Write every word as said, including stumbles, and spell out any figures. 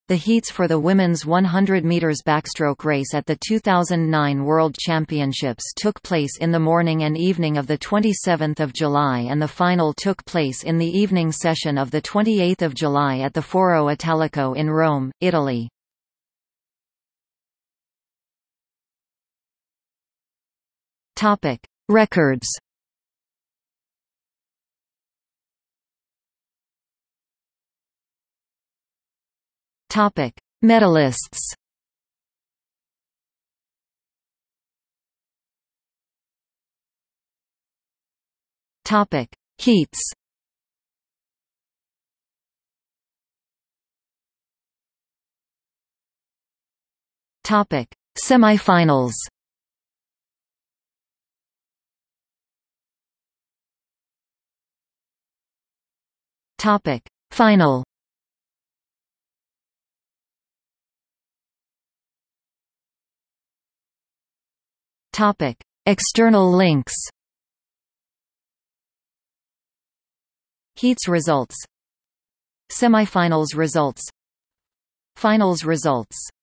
The heats for the women's one hundred meters backstroke race at the two thousand nine World Championships took place in the morning and evening of the twenty-seventh of July, and the final took place in the evening session of the twenty-eighth of July at the Foro Italico in Rome, Italy. Topic: Records. Topic: Medalists. Topic: Heats. Topic: Semifinals. Topic: Final. Topic: External links. Heats results. Semifinals results. Finals results.